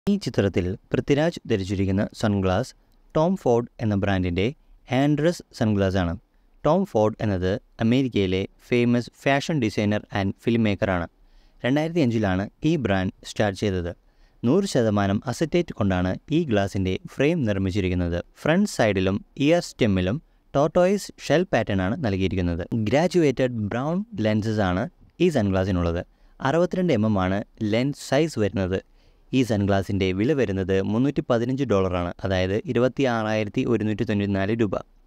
ഈ ചിത്രത്തിൽ പൃഥ്വിരാജ് ധരിച്ചിരിക്കുന്ന സൺഗ്ലാസ് ടോം ഫോർഡ് എന്ന ബ്രാൻഡിൻ്റെ ആൻഡ്രസ് സൺഗ്ലാസ് ആണ്. ടോം ഫോർഡ് എന്നത് അമേരിക്കയിലെ famous fashion designer and film മേക്കറാണ്. 2005 ഈ ബ്രാൻഡ് സ്റ്റാർട്ട് ചെയ്തത്. 100% അസറ്റേറ്റ് കൊണ്ടാണ് ഈ ഗ്ലാസിൻ്റെ ഫ്രെയിം നിർമ്മിച്ചിരിക്കുന്നത്. ഫ്രണ്ട് സൈഡിലും ഇയർ സ്റ്റെമ്മിലും ടോർട്ടോയിസ് ഷെൽ പാറ്റേൺ ആണ് നൽകിയിരിക്കുന്നത്. ഗ്രാജുവേറ്റഡ് ബ്രൗൺ ലെൻസസ് ആണ് ഈ സൺഗ്ലാസിനുള്ളത്. 62 mm ആണ് ലെൻസ് സൈസ് വരുന്നത്. ഈ സൺഗ്ലാസിൻ്റെ വില വരുന്നത് $315, അതായത് 26,194 രൂപ.